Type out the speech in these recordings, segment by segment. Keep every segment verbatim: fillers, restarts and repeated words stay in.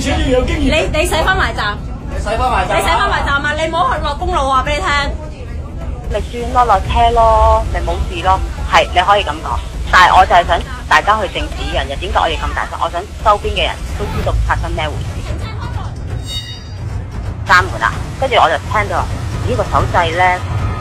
且要有經驗。 你你駛翻埋站， 你駛翻埋站， 你駛翻埋站啊！你唔好去落公路話俾你聽。 咪算咯，落車咯，咪冇事咯。係你可以咁講，但係我就係想大家去正視呢樣嘢。點解我哋咁大聲？我想周邊嘅人都知道發生咩回事。閂門啊！跟住我就聽到呢個手掣咧，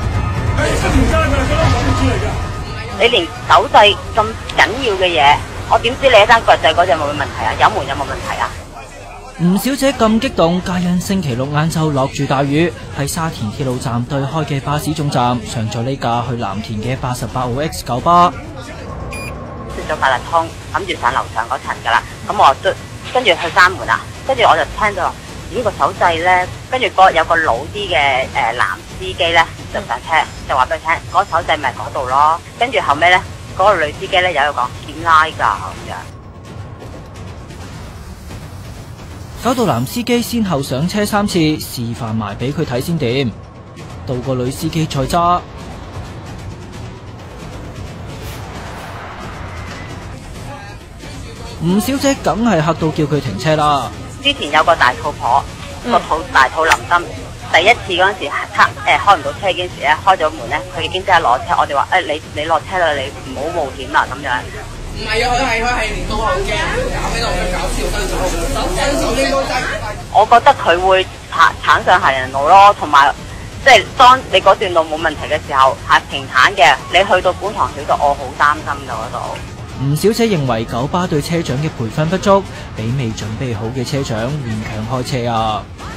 你連手掣咁緊要嘅嘢，我點知你一間腳掣嗰隻冇問題啊？有門有冇問題啊？ 吳小姐咁激動，皆因星期六晏晝落住大雨，喺沙田鐵路站對開嘅巴士總站上咗呢架去藍田嘅八十八號 X 九巴， 出咗八達通，諗住上樓上嗰層噶啦，咁我都跟住去閂門啦，跟住我就聽到呢個手掣咧，跟住個有個老啲嘅誒男司機咧就上車，就話俾佢聽，嗰、那個、手掣咪嗰度咯，跟住後尾咧嗰個女司機咧有度講點拉㗎咁樣。 搞到男司機先後上車三次，示範埋俾佢睇先掂。到個女司機再揸，吳小姐梗係嚇到叫佢停車啦。 之前有個大肚婆，個、嗯、肚大肚淋針，第一次嗰陣時黑誒開唔到車嗰陣時咧，開咗門咧，佢已經即刻攞車，我哋話誒你你落車啦，你唔好冒險啦咁樣。 唔係啊，佢係佢係連到後鏡搞喺度嘅搞笑新手，新手應該真係。 我覺得佢會鏟鏟上行人路咯，同埋即係當你嗰段路冇問題嘅時候，係平坦嘅，你去到觀塘繞道，我好擔心㗎嗰度。 吳小姐認為九巴對車長嘅培訓不足，俾未準備好嘅車長勉強開車啊。